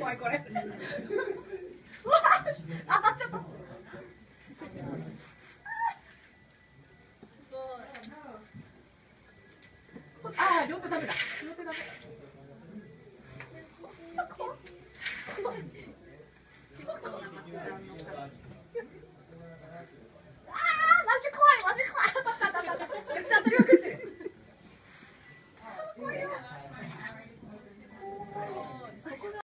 怖いこれ。うわ当たっちゃった。ああ両手ダメだ。両手ダメだ。怖い。